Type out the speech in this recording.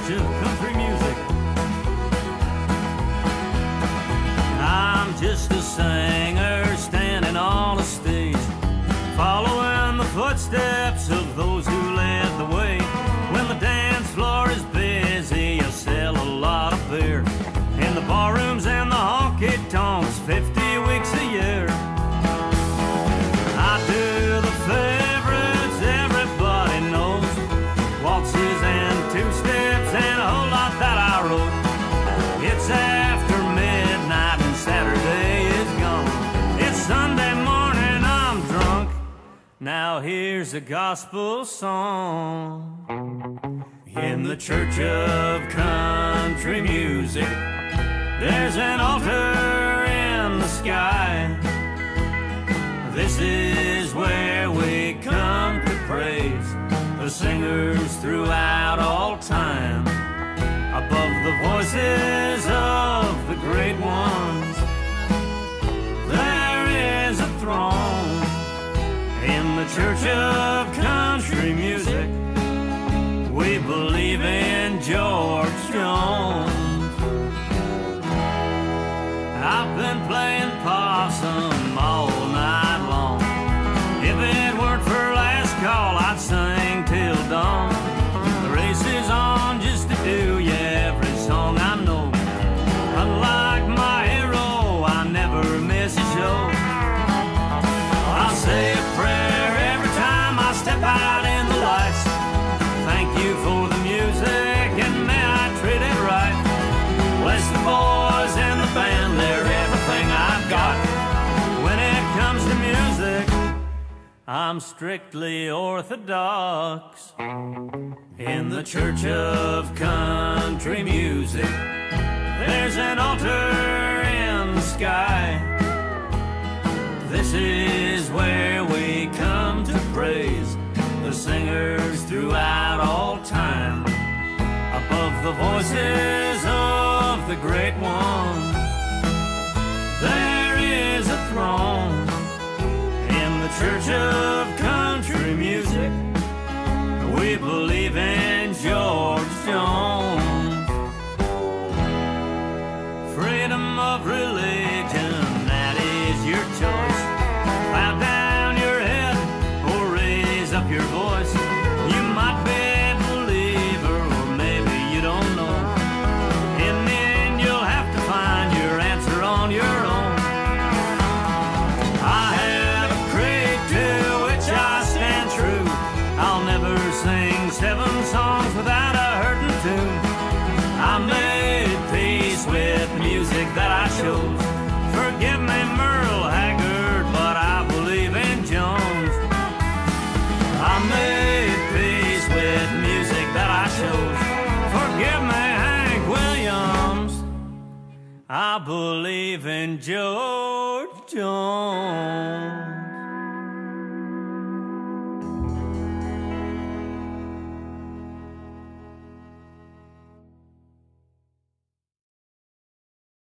church of country music. I'm just a singer standing on a stage, following the footsteps of those who led the way. When the dance floor is busy, I sell a lot of beer in the barrooms and the honky tonks 50 weeks a year. I do the favorites everybody knows, waltzes and two-steps and a whole lot that I wrote. It's after midnight and Saturday is gone. It's Sunday morning, I'm drunk. Now here's a gospel song. In the church of country music, there's an altar in the sky. This is where we come to praise the singers throughout all time. Above the voices of the great ones, there is a throne. In the church of country music, we believe in George Jones. I've been playing possum all night long. If it weren't for last call, I'd sing till dawn. The race is on just to do every song I know. Unlike my hero, I never miss a show. I'll say a prayer every time I step out in the lights. Thank you for the music and may I treat it right. Bless the boys and the band, they're everything I've got. When it comes to music, I'm strictly orthodox. In the church of country music, there's an altar in the sky. This is where we come to praise the singers throughout all time. Above the voices of the great ones, there is a throne. In the church of country music, we believe in George Jones. Freedom of religion, that is your choice. Bow down your head or raise up your voice. You might be a believer or maybe you don't know. In the end you'll have to find your answer on your own. I have a creed to which I stand true. I'll never sing 7 songs without a hurting tune. I made peace with music that I chose. Forgive me, Merle Haggard, but I believe in Jones. I made peace with music that I chose. Forgive me, Hank Williams, I believe in George Jones.